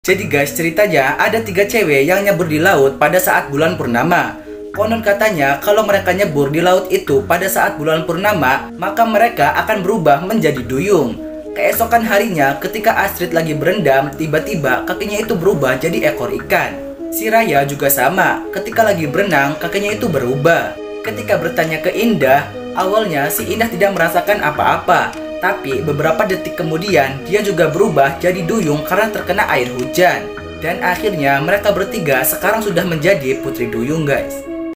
Jadi guys, ceritanya ada 3 cewek yang nyebur di laut pada saat bulan purnama. Konon katanya kalau mereka nyebur di laut itu pada saat bulan purnama, maka mereka akan berubah menjadi duyung. Keesokan harinya ketika Astrid lagi berendam, tiba-tiba kakinya itu berubah jadi ekor ikan. Si Raya juga sama, ketika lagi berenang kakinya itu berubah. Ketika bertanya ke Indah, awalnya si Indah tidak merasakan apa-apa. Tapi beberapa detik kemudian dia juga berubah jadi duyung karena terkena air hujan. Dan akhirnya mereka bertiga sekarang sudah menjadi putri duyung guys.